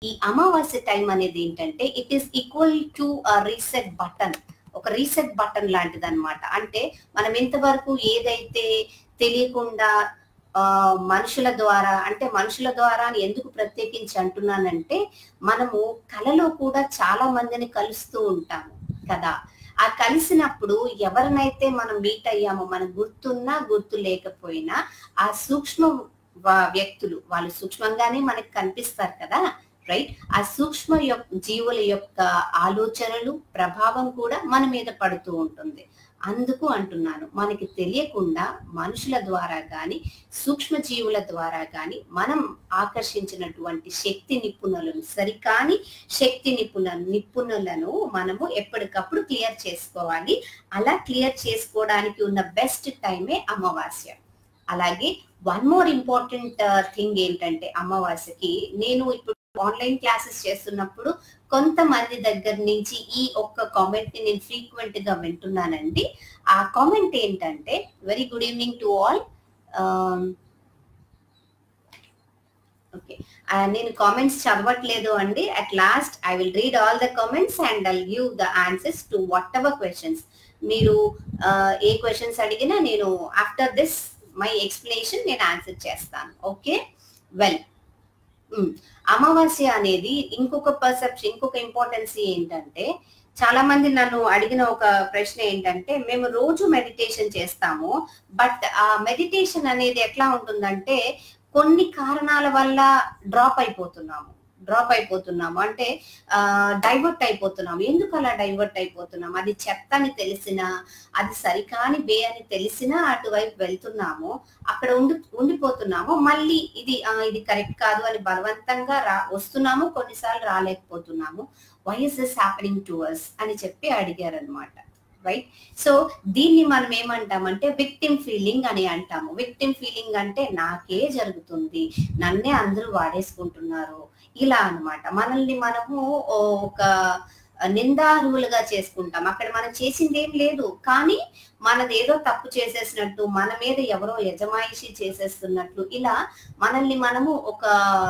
ఈ అమావాస్య టైం అనేది ఏంటంటే it is equal to reset button, ఒక రీసెట్ బటన్ లాంటిది అనమాట. అంటే మనం ఇంతవరకు ఏదైతే తెలియకుండా మనుషుల ద్వారా, అంటే మనుషుల ద్వారా అని ఎందుకు ప్రత్యేకించి అంటున్నానంటే మనము కలలో కూడా చాలా మందిని కలుస్తూ ఉంటాము కదా. ఆ కలిసినప్పుడు ఎవరినైతే మనం మీట్ అయ్యామో మనకు గుర్తున్నా గుర్తు లేకపోయినా ఆ సూక్ష్మ వ్యక్తులు, వాళ్ళు సూక్ష్మంగానే మనకు కనిపిస్తారు కదా, రైట్. ఆ సూక్ష్మ జీవుల యొక్క ఆలోచనలు ప్రభావం కూడా మన మీద పడుతూ ఉంటుంది. అందుకు అంటున్నాను, మనకి తెలియకుండా మనుషుల ద్వారా కానీ సూక్ష్మ జీవుల ద్వారా కానీ మనం ఆకర్షించినటువంటి శక్తి నిపుణులను, సరికాని శక్తి నిపుణులను మనము ఎప్పటికప్పుడు క్లియర్ చేసుకోవాలి. అలా క్లియర్ చేసుకోవడానికి ఉన్న బెస్ట్ టైమే అమావాస్య. అలాగే వన్ మోర్ ఇంపార్టెంట్ థింగ్ ఏంటంటే అమావాస్యకి, నేను ఇప్పుడు ఆన్లైన్ క్లాసెస్ చేస్తున్నప్పుడు కొంతమంది దగ్గర నుంచి ఈ ఒక్క కామెంట్ ని నేను ఫ్రీక్వెంట్ గా వింటున్నానండి. ఆ కామెంట్ ఏంటంటే, very good evening to all. Okay, నేను కామెంట్స్ చదవట్లేదు అండి. At last I will read all the comments and I'll give the answers to whatever questions. మీరు ఏ క్వశ్చన్స్ అడిగినా నేను ఆఫ్టర్ దిస్ మై ఎక్స్ప్లెనేషన్ నేను ఆన్సర్ చేస్తాను. ఓకే, వెల్, అమావాస్య అనేది ఇంకొక పర్సెప్షన్, ఇంకొక ఇంపార్టెన్స్ ఏంటంటే, చాలా మంది నన్ను అడిగిన ఒక ప్రశ్న ఏంటంటే, మేము రోజు మెడిటేషన్ చేస్తాము, బట్ ఆ మెడిటేషన్ అనేది ఎట్లా ఉంటుందంటే కొన్ని కారణాల వల్ల డ్రాప్ అయిపోతున్నాము అంటే డైవర్ట్ అయిపోతున్నాము. ఎందుకు అలా డైవర్ట్ అయిపోతున్నాము? అది చెత్త అని తెలిసినా, అది సరికాని బే అని తెలిసినా అటువైపు వెళ్తున్నాము, అక్కడ ఉండిపోతున్నాము. మళ్ళీ ఇది కరెక్ట్ కాదు అని బలవంతంగా వస్తున్నాము, కొన్నిసార్లు రాలేకపోతున్నాము. Why is this happening to us అని చెప్పి అడిగారు అనమాట, రైట్. సో దీన్ని మనం ఏమంటామంటే విక్టిమ్ ఫీలింగ్ అని అంటాము. విక్టిమ్ ఫీలింగ్ అంటే నాకే జరుగుతుంది, నన్నే అందరూ వాడేసుకుంటున్నారు, ఇలా అన్నమాట. మనల్ని మనము ఒక నిందారులుగా చేసుకుంటాం. అక్కడ మనం చేసింది ఏం లేదు, కానీ మనది ఏదో తప్పు చేసేసినట్టు, మన మీద ఎవరో యజమాయిషి చేసేస్తున్నట్లు, ఇలా మనల్ని మనము ఒక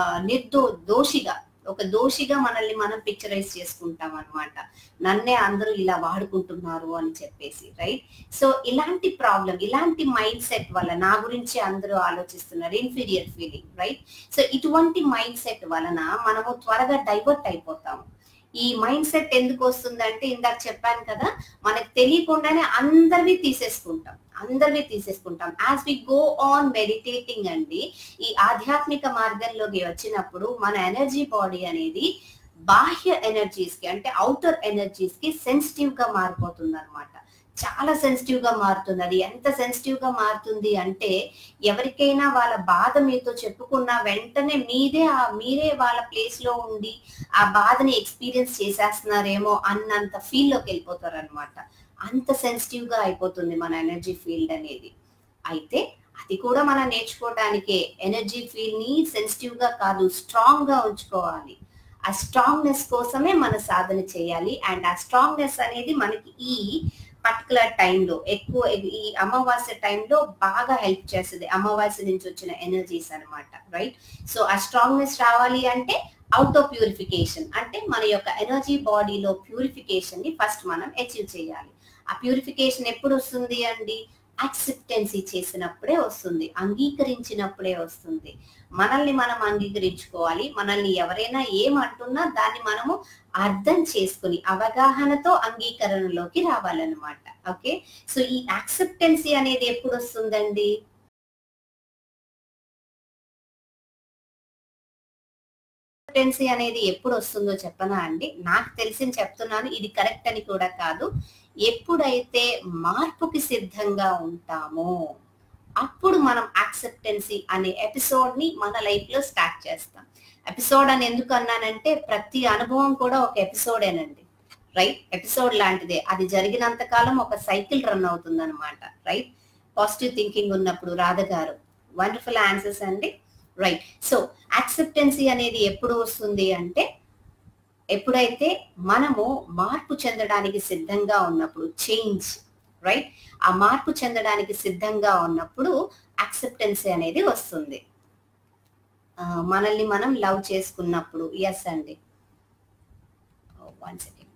దోషిగా మనల్ని మనం పిక్చరైజ్ చేసుకుంటాం అనమాట. నన్నే అందరూ ఇలా వాడుకుంటున్నారు అని చెప్పేసి, రైట్. సో ఇలాంటి ప్రాబ్లం, ఇలాంటి మైండ్ సెట్ వల్ల నా గురించి అందరూ ఆలోచిస్తున్నారు, ఇన్ఫీరియర్ ఫీలింగ్, రైట్. సో ఇటువంటి మైండ్ సెట్ వలన మనము త్వరగా డైవర్ట్ అయిపోతాము. ఈ మైండ్ సెట్ ఎందుకు వస్తుందంటే, ఇందాక చెప్పాను కదా, మనకు తెలియకుండానే అందరివి తీసేసుకుంటాం. As we go on meditating అండి, ఈ ఆధ్యాత్మిక మార్గంలోకి వచ్చినప్పుడు మన ఎనర్జీ బాడీ అనేది బాహ్య ఎనర్జీస్ కి, అంటే అవుటర్ ఎనర్జీస్ కి సెన్సిటివ్ గా మారిపోతుంది అనమాట. చాలా సెన్సిటివ్ గా మారుతుంది. అది ఎంత సెన్సిటివ్ గా మారుతుంది అంటే, ఎవరికైనా వాళ్ళ బాధ మీతో చెప్పుకున్న వెంటనే మీరే వాళ్ళ ప్లేస్ లో ఉండి ఆ బాధని ఎక్స్పీరియన్స్ చేసేస్తున్నారేమో అన్నంత ఫీల్ లోకి వెళ్ళిపోతారు అనమాట. అంత సెన్సిటివ్ గా అయిపోతుంది మన ఎనర్జీ ఫీల్డ్ అనేది. అయితే అది కూడా మనం నేర్చుకోవడానికే, ఎనర్జీ ఫీల్డ్ ని సెన్సిటివ్ గా కాదు, స్ట్రాంగ్ గా ఉంచుకోవాలి. ఆ స్ట్రాంగ్నెస్ కోసమే మన సాధన చేయాలి. అండ్ ఆ స్ట్రాంగ్నెస్ అనేది మనకి ఈ పర్టికులర్ టైంలో, ఎక్కువ ఈ అమావాస్య టైంలో బాగా హెల్ప్ చేస్తుంది, అమావాస్య నుంచి వచ్చిన ఎనర్జీస్ అనమాట, రైట్. సో ఆ స్ట్రాంగ్నెస్ రావాలి అంటే అవుట్ ఆఫ్ ప్యూరిఫికేషన్, అంటే మన యొక్క ఎనర్జీ బాడీలో ప్యూరిఫికేషన్ ని ఫస్ట్ మనం అచీవ్ చేయాలి. ఆ ప్యూరిఫికేషన్ ఎప్పుడు వస్తుంది అండి? యాక్సెప్టెన్సీ చేసినప్పుడే వస్తుంది, అంగీకరించినప్పుడే వస్తుంది. మనల్ని మనం అంగీకరించుకోవాలి. మనల్ని ఎవరైనా ఏమంటున్నా దాన్ని మనము అర్థం చేసుకుని అవగాహనతో అంగీకరణలోకి రావాలన్నమాట. ఓకే, సో ఈ యాక్సెప్టెన్సీ అనేది ఎప్పుడు వస్తుందండి? యాక్సెప్టెన్సీ అనేది ఎప్పుడు వస్తుందో చెప్పనా అండి? నాకు తెలిసింది చెప్తున్నాను, ఇది కరెక్ట్ అని కూడా కాదు. ఎప్పుడైతే మార్పుకి సిద్ధంగా ఉంటామో అప్పుడు మనం యాక్సెప్టెన్సీ అనే ఎపిసోడ్ ని మన లైఫ్ లో స్టార్ట్ చేస్తాం. ఎపిసోడ్ అని ఎందుకు అన్నానంటే, ప్రతి అనుభవం కూడా ఒక ఎపిసోడేనండి, రైట్. ఎపిసోడ్ లాంటిదే, అది జరిగినంత కాలం ఒక సైకిల్ రన్ అవుతుంది అనమాట, రైట్. పాజిటివ్ థింకింగ్ ఉన్నప్పుడు రాధ గారు వండర్ఫుల్ ఆన్సర్స్ అండి, రైట్. సో యాక్సెప్టెన్సీ అనేది ఎప్పుడు వస్తుంది అంటే, ఎప్పుడైతే మనము మార్పు చెందడానికి సిద్ధంగా ఉన్నప్పుడు, చేంజ్, రైట్. ఆ మార్పు చెందడానికి సిద్ధంగా ఉన్నప్పుడు యాక్సెప్టెన్సీ అనేది వస్తుంది. మనల్ని మనం లవ్ చేసుకున్నప్పుడు. ఎస్ అండి. One second.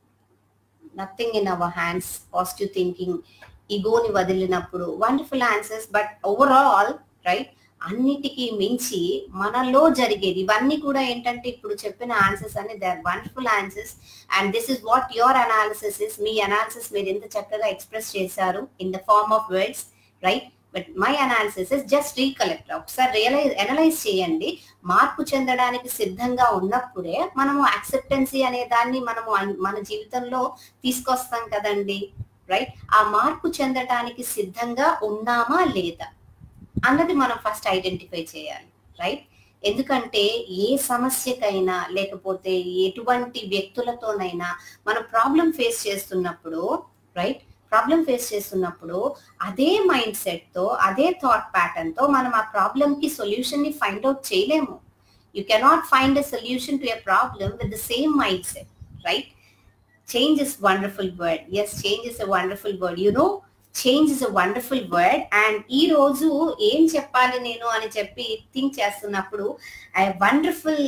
Nothing in our hands, positive thinking, ఈగోని వదిలినప్పుడు. Wonderful answers. But overall right, అన్నిటికీ మించి మనలో జరిగేది ఇవన్నీ కూడా ఏంటంటే ఇప్పుడు చెప్పిన ఆన్సర్స్ అన్ని they are wonderful answers and this is what your analysis is. మీ అనాలిసిస్ మీరు ఎంత చక్కగా ఎక్స్ప్రెస్ చేశారు in the form of words right. But my analysis is just recollect. ఒకసారి అనలైజ్ చేయండి. మార్పు చెందడానికి సిద్ధంగా ఉన్నప్పుడే మనము యాక్సెప్టెన్సీ అనే దాన్ని మనము మన జీవితంలో తీసుకొస్తాం కదండి రైట్. ఆ మార్పు చెందడానికి సిద్ధంగా ఉన్నామా లేదా అన్నది మనం ఫస్ట్ ఐడెంటిఫై చేయాలి రైట్. ఎందుకంటే ఏ సమస్యకైనా లేకపోతే ఎటువంటి వ్యక్తులతోనైనా మనం ప్రాబ్లం ఫేస్ చేస్తున్నప్పుడు రైట్, ప్రాబ్లం ఫేస్ చేస్తున్నప్పుడు అదే మైండ్ సెట్ తో అదే థాట్ ప్యాటర్న్ తో మనం ఆ ప్రాబ్లం కి సొల్యూషన్ ని ఫైండ్ అవుట్ చేయలేము. You cannot find a solution to a problem with the same mind set right. Change is wonderful word. Yes, change is a wonderful word. You know, change is a wonderful word. And ఈ రోజు ఏం చెప్పాలి నేను అని చెప్పి think చేస్తున్నప్పుడు wonderful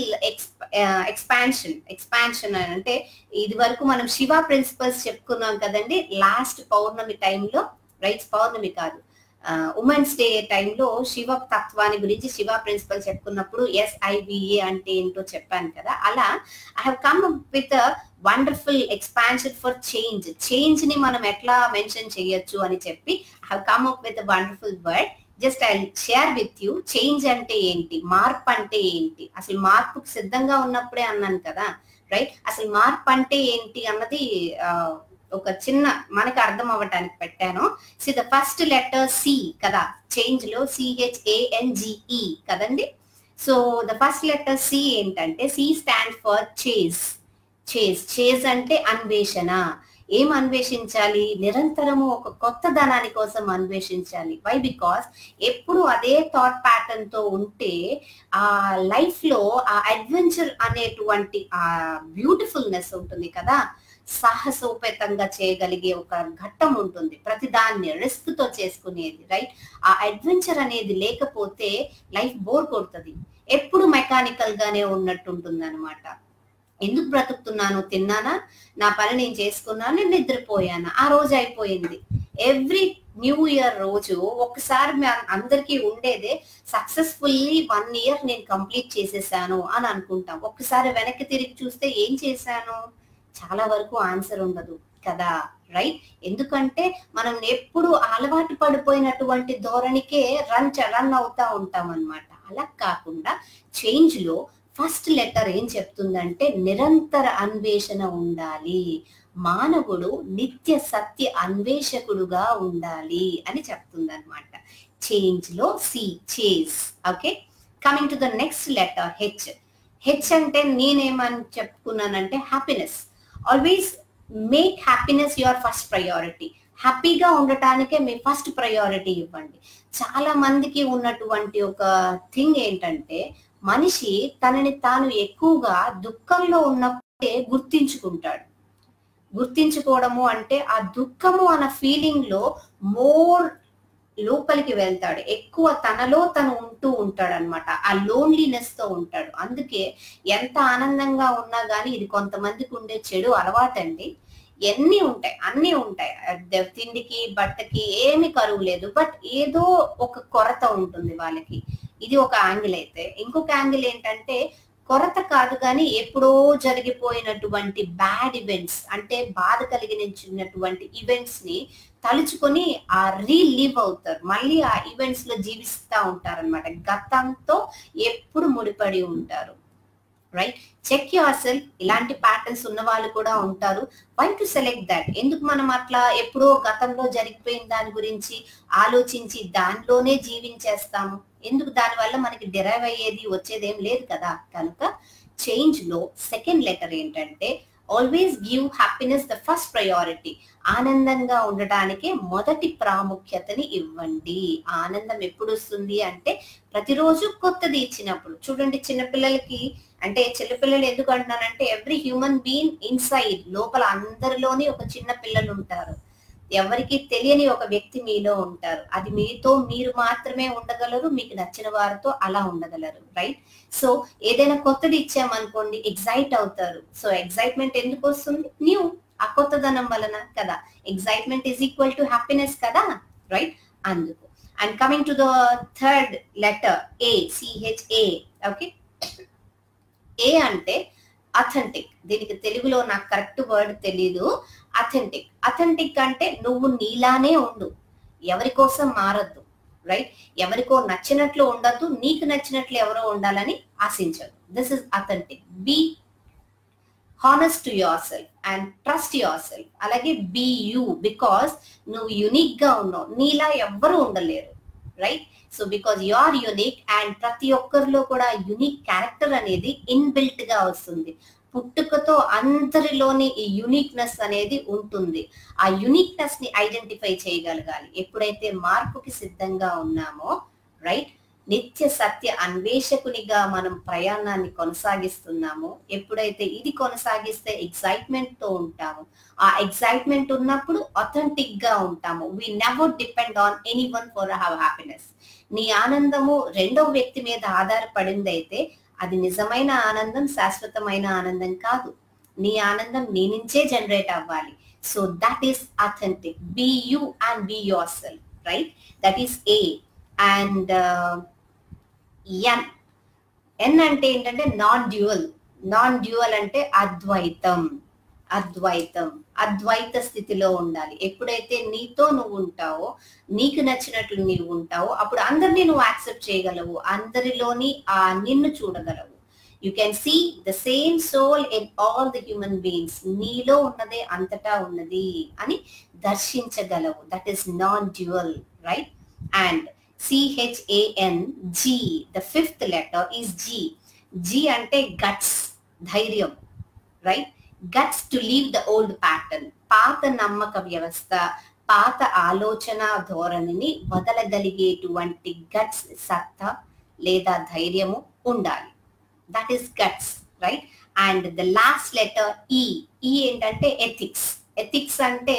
expansion అంటే ఇది వరకు మనం శివ ప్రిన్సిపల్స్ చెప్పుకున్నాం కదండి లాస్ట్ పౌర్ణమి టైంలో రైట్. పౌర్ణమి కాదు, ఉమెన్స్ డే టైంలో శివ తత్వాన్ని గురించి శివ ప్రిన్సిపల్ చెప్పుకున్నప్పుడు SIVA అంటే ఏంటో చెప్పాను కదా. అలా I have come with wonderful expansion for change. Change ని మనం ఎట్లా మెన్షన్ చేయొచ్చు అని చెప్పి I have come up with wonderful word. Just I share with you. Change అంటే ఏంటి, మార్పు అంటే ఏంటి, అసలు మార్పుకు సిద్ధంగా ఉన్నప్పుడే అన్నాను కదా రైట్. అసలు మార్పు అంటే ఏంటి అన్నది ఒక చిన్న మనకి అర్థం అవ్వటానికి పెట్టాను. C the first letter C కదా, చేంజ్ లో CHANGE కదండి. So the first letter C ఏంటంటే C stand for chase. Chase అంటే అన్వేషణ. ఏం అన్వేషించాలి? నిరంతరము ఒక కొత్త ధనాని కోసం అన్వేషించాలి. వై? బికాస్ ఎప్పుడు అదే థాట్ ప్యాటర్న్ తో ఉంటే ఆ లైఫ్ లో ఆ అడ్వెంచర్ అనేటువంటి ఆ బ్యూటిఫుల్నెస్ ఉంటుంది కదా, సాహసోపేతంగా చేయగలిగే ఒక ఘట్టం ఉంటుంది, ప్రతిదాన్ని రిస్క్ తో చేసుకునేది రైట్. ఆ అడ్వెంచర్ అనేది లేకపోతే లైఫ్ బోర్ కొడుతుంది, ఎప్పుడు మెకానికల్ గానే ఉన్నట్టు ఉంటుంది అనమాట. ఎందుకు బ్రతుకుతున్నాను? తిన్నానా, నా పని నేను చేసుకున్నాను, నేను నిద్రపోయాను, ఆ రోజు అయిపోయింది. ఎవ్రీ న్యూ ఇయర్ రోజు ఒకసారి అందరికీ ఉండేదే సక్సెస్ఫుల్లీ 1 ఇయర్ నేను కంప్లీట్ చేసేసాను అని అనుకుంటాం. ఒక్కసారి వెనక్కి తిరిగి చూస్తే ఏం చేశాను? చాలా వరకు ఆన్సర్ ఉండదు కదా రైట్. ఎందుకంటే మనం ఎప్పుడు అలవాటు పడిపోయినటువంటి ధోరణికే రన్ అవుతా ఉంటాం అనమాట. అలా కాకుండా చేంజ్ లో ఫస్ట్ లెటర్ ఏం చెప్తుందంటే నిరంతర అన్వేషణ ఉండాలి, మానవుడు నిత్య సత్య అన్వేషకుడుగా ఉండాలి అని చెప్తుంది అనమాట. చేంజ్ లో C, chase. Okay, coming to the next letter H అంటే నేనేమని చెప్పుకున్నానంటే happiness. Always make happiness your first priority. హ్యాపీగా ఉండటానికే మీ ఫస్ట్ ప్రయారిటీ ఇవ్వండి. చాలా మందికి ఉన్నటువంటి ఒక థింగ్ ఏంటంటే మనిషి తనని తాను ఎక్కువగా దుఃఖంలో ఉన్నప్పుడే గుర్తించుకోవడము అంటే ఆ దుఃఖము అన్న ఫీలింగ్ లో మోర్ లోపలికి వెళ్తాడు, ఎక్కువ తనలో తను ఉంటూ ఉంటాడు అనమాట. ఆ లోన్లీనెస్ తో ఉంటాడు. అందుకే ఎంత ఆనందంగా ఉన్నా గానీ ఇది కొంతమందికి ఉండే చెడు అలవాటండి. అన్ని ఉంటాయి, తిండికి బట్టకి ఏమి కరువు లేదు, బట్ ఏదో ఒక కొరత ఉంటుంది వాళ్ళకి. ఇది ఒక యాంగిల్ అయితే, ఇంకొక యాంగిల్ ఏంటంటే కొరత కాదు కానీ ఎప్పుడో జరిగిపోయినటువంటి బ్యాడ్ ఈవెంట్స్ అంటే బాధ కలిగినటువంటి ఈవెంట్స్ ని తలుచుకొని ఆ రీలివ్ అవుతారు, మళ్ళీ ఆ ఈవెంట్స్ లో జీవిస్తూ ఉంటారు అనమాట. గతంతో ఎప్పుడు ముడిపడి ఉంటారు రైట్. Check yourself. ఇలాంటి ప్యాటర్న్స్ ఉన్న వాళ్ళు కూడా ఉంటారు. Why to select that? ఎందుకు మనం అట్లా ఎప్పుడో గతంలో జరిగిపోయిన దాని గురించి ఆలోచించి దానిలోనే జీవించేస్తాము? ఎందుకు? దానివల్ల మనకి డిరైవ్ అయ్యేది వచ్చేది ఏం లేదు కదా. కనుక చేంజ్ లో సెకండ్ లెటర్ ఏంటంటే always give happiness the first priority. ఆనందంగా ఉండటానికి మొదటి ప్రాముఖ్యతని ఇవ్వండి. ఆనందం ఎప్పుడు వస్తుంది అంటే ప్రతిరోజు కొత్తది ఇచ్చినప్పుడు. చూడండి, చిన్నపిల్లలకి అంటే చిన్నపిల్లలు ఎందుకు అంటున్నానంటే ఎవ్రీ హ్యూమన్ బీయింగ్ ఇన్సైడ్ లోపల అందరిలోని ఒక చిన్న పిల్లలు ఉంటారు. ఎవరికి తెలియని ఒక వ్యక్తి మీలో ఉంటారు. అది మీతో మీరు మాత్రమే ఉండగలరు, మీకు నచ్చిన వారితో అలా ఉండగలరు, రైట్? సో ఏదైనా కొత్తది ఇచ్చామనుకోండి ఎగ్జైట్ అవుతారు. సో ఎగ్జైట్మెంట్ ఎందుకు వస్తుంది? న్యూ, ఆ కొత్తదనం వలన కదా. Excitement is equal to happiness కదా, రైట్? అందుకు. And coming to the third letter A, CHA. Okay, A అంటే అథెంటిక్. దీనికి తెలుగులో నాకు కరెక్ట్ వర్డ్ తెలీదు. అథెంటిక్. అథెంటిక్ అంటే నువ్వు నీలానే ఉండు, ఎవరి కోసం మారద్దు, రైట్? ఎవరికో నచ్చినట్లు ఉండద్దు, నీకు నచ్చినట్లు ఎవరో ఉండాలని ఆశించదు. This is authentic. Be honest to yourself and trust yourself. అలాగే బీ యూ, బికాస్ నువ్వు యునిక్ గా ఉన్నావు, నీలా ఎవ్వరూ ఉండలేరు, right? So because you are unique and ప్రతి ఒక్కరిలో కూడా యునిక్ క్యారెక్టర్ అనేది ఇన్బిల్ట్ గా వస్తుంది. పుట్టుకతో అందరిలోని ఈ యునిక్నెస్ అనేది ఉంటుంది. ఆ యునిక్నెస్ ని ఐడెంటిఫై చేయగలగాలి. ఎప్పుడైతే మార్పుకి సిద్ధంగా ఉన్నామో, రైట్, నిత్య సత్య అన్వేషకునిగా మనం ప్రయాణాన్ని కొనసాగిస్తున్నామో, ఎప్పుడైతే ఇది కొనసాగిస్తే ఎక్సైట్మెంట్ తో ఉంటాము, ఆ ఎక్సైట్మెంట్ ఉన్నప్పుడు అథెంటిక్ గా ఉంటాము. We never depend on anyone for our happiness. నీ ఆనందము రెండవ వ్యక్తి మీద ఆధారపడింది అయితే అది నిజమైన ఆనందం, శాశ్వతమైన ఆనందం కాదు. నీ ఆనందం నీ నుంచే జనరేట్ అవ్వాలి. So that is authentic. Be you and be yourself, right? That is A. And N. N అంటే ఏంటంటే నాన్ డ్యూయల్. నాన్ డ్యూయల్ అంటే అద్వైతం. అద్వైతం, అద్వైత స్థితిలో ఉండాలి. ఎప్పుడైతే నీతో నువ్వు ఉంటావో, నీకు నచ్చినట్లు నీవు ఉంటావో, అప్పుడు అందరినీ నువ్వు యాక్సెప్ట్ చేయగలవు, అందరిలోని ఆ నిన్ను చూడగలవు. You can see the same soul in all the human beings. నీలో ఉన్నదే అంతటా ఉన్నది అని దర్శించగలవు. That is non dual, right? And CHAN, G, the fifth letter is G. G అంటే గట్స్, ధైర్యం, right? Guts to leave the old pattern. పాత నమ్మక వ్యవస్థ, పాత ఆలోచన ధోరణిని వదలగలిగేటువంటి గట్స్, సత్తా లేదా ధైర్యము ఉండాలి. That is guts, right? And the last letter E. E ఏంటంటే ఎథిక్స్. ఎథిక్స్ అంటే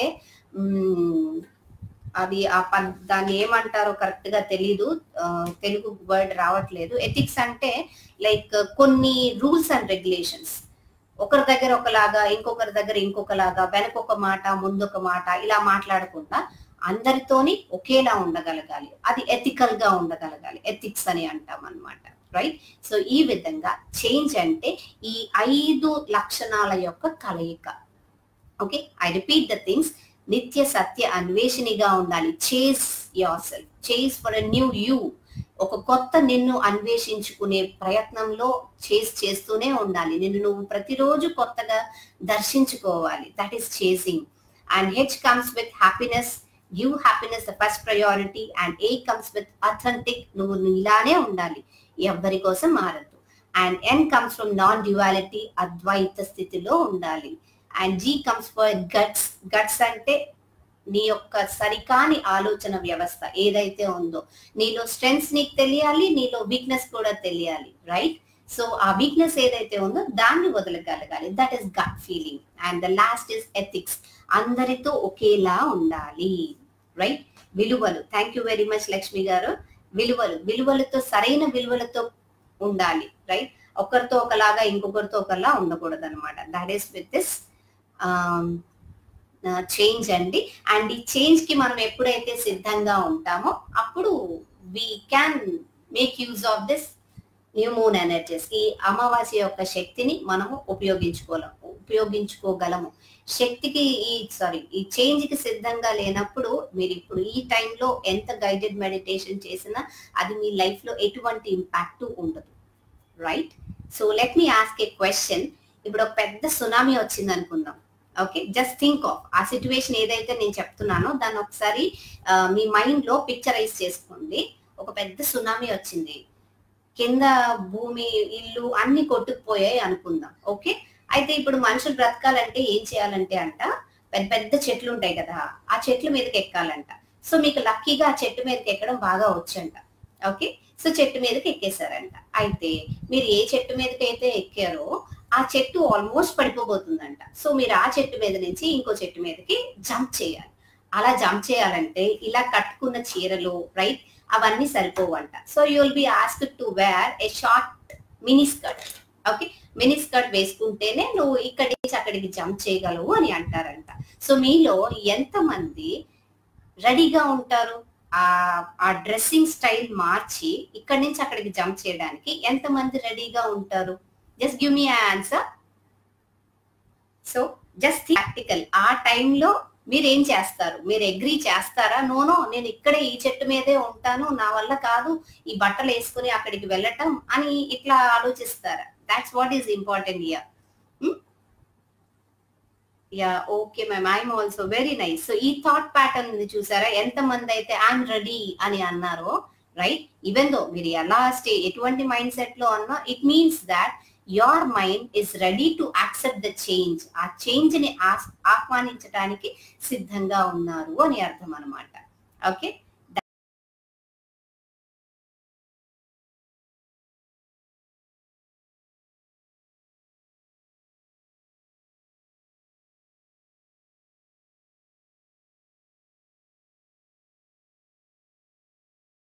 అది దాన్ని ఏమంటారో కరెక్ట్ గా తెలీదు, తెలుగు వర్డ్ రావట్లేదు. ఎథిక్స్ అంటే లైక్ కొన్ని రూల్స్ అండ్ రెగ్యులేషన్స్, ఒకరి దగ్గర ఒకలాగా, ఇంకొకరి దగ్గర ఇంకొకలాగా, వెనకొక మాట ముందొక మాట ఇలా మాట్లాడకుండా అందరితోని ఒకేలా ఉండగలగాలి. అది ఎథికల్ గా ఉండగలగాలి. ఎథిక్స్ అని అంటాం అన్నమాట, రైట్? సో ఈ విధంగా చేంజ్ అంటే ఈ 5 లక్షణాల యొక్క కలయిక. Okay, I repeat the things. నిత్య సత్య అన్వేషణిగా ఉండాలి. Chase yourself, chase for a new you. ఒక కొత్త నిన్ను అన్వేషించుకునే ప్రయత్నంలో చేస్తూనే ఉండాలి. నిన్ను నువ్వు ప్రతిరోజు కొత్తగా దర్శించుకోవాలి. That is chasing. And H comes with happiness. Give happiness the first priority. And A comes with authentic. నువ్వు ఇలానే ఉండాలి, ఎవ్వరి కోసం మారద్దు. And N comes from non duality, అద్వైత స్థితిలో ఉండాలి. And G comes for guts. Guts అంటే నీ యొక్క సరికాని ఆలోచన వ్యవస్థ ఏదైతే ఉందో, నీలో స్ట్రెంగ్స్ నీకు తెలియాలి, నీలో వీక్నెస్ కూడా తెలియాలి, రైట్? సో ఆ వీక్నెస్ ఏదైతే ఉందో దాన్ని వదలగలగాలి. That is gut feeling. And the last is ethics. అందరితో ఒకేలా ఉండాలి, రైట్? విలువలు. Thank you very much Lakshmi garu. విలువలు, విలువలతో సరైన విలువలతో ఉండాలి, రైట్? ఒకరితో ఒకలాగా ఇంకొకరితో ఒకలా ఉండకూడదు అనమాట. That is with this change అండి. అండ్ ఈ చేంజ్ కి మనం ఎప్పుడైతే సిద్ధంగా ఉంటామో అప్పుడు we can make use of this new moon energies. ఈ అమావాస్య యొక్క శక్తిని మనము ఉపయోగించుకోగలము. శక్తికి ఈ చేంజ్ కి సిద్ధంగా లేనప్పుడు మీరు ఇప్పుడు ఈ టైంలో ఎంత గైడెడ్ మెడిటేషన్ చేసినా అది మీ లైఫ్ లో ఎటువంటి ఇంపాక్ట్ ఉండదు, right? So let me ask a question. ఇప్పుడు ఒక పెద్ద సునామీ వచ్చింది అనుకుందాం. ఓకే, జస్ట్ థింక్ ఆఫ్ ఆ సిచ్యువేషన్ ఏదైతే నేను చెప్తున్నానో దాన్ని ఒకసారి మీ మైండ్ లో పిక్చరైజ్ చేసుకోండి. ఒక పెద్ద సునామీ వచ్చింది, కింద భూమి, ఇల్లు అన్ని కొట్టుకుపోయాయి అనుకుందాం. ఓకే, అయితే ఇప్పుడు మనుషులు బ్రతకాలంటే ఏం చేయాలంటే పెద్ద పెద్ద చెట్లు ఉంటాయి కదా, ఆ చెట్ల మీదకి ఎక్కాలంట. సో మీకు లక్కీగా ఆ చెట్టు మీదకి ఎక్కడం బాగా వచ్చంట. ఓకే, సో చెట్టు మీదకి ఎక్కేశారంట. అయితే మీరు ఏ చెట్టు మీదకి అయితే ఎక్కారో ఆ చెట్టు ఆల్మోస్ట్ పడిపోబోతుందంట. సో మీరు ఆ చెట్టు మీద నుంచి ఇంకో చెట్టు మీదకి జంప్ చేయాలి. అలా జంప్ చేయాలంటే ఇలా కట్టుకున్న చీరలు రైట్ అవన్నీ సరిపోవంట. So you will be asked to wear a short mini skirt. Okay, mini skirt వేసుకుంటేనే నువ్వు ఇక్కడి నుంచి అక్కడికి జంప్ చేయగలవు అని అంటారంట. సో మీలో ఎంతమంది రెడీగా ఉంటారు ఆ డ్రెస్సింగ్ స్టైల్ మార్చి ఇక్కడి నుంచి అక్కడికి జంప్ చేయడానికి? ఎంతమంది రెడీగా ఉంటారు? Just give me answer. So just practical, ఆ టైంలో మీరు ఏం చేస్తారు? మీరు అగ్రీ చేస్తారా? నోనో నేను ఇక్కడే ఈ చెట్టు మీదే ఉంటాను, నా వల్ల కాదు ఈ బట్టలు వేసుకుని అక్కడికి వెళ్ళటం అని ఇట్లా ఆలోచిస్తారా? That's what is important here. Ya okay ma'am, I'm also very nice. So ఈ థాట్ ప్యాటర్న్ ఉంది చూసారా, ఎంతమంది అయితే ఐఎమ్ రెడీ అని అన్నారో రైట్, ఈవెన్ దో మీరు ఎలా ఎటువంటి మైండ్ సెట్ లో అన్నా, it means that your mind is ready to accept the change. ఆ చేంజ్ ని ఆహ్వానించడానికి సిద్ధంగా ఉన్నారు అని అర్థం అనమాట. ఓకే.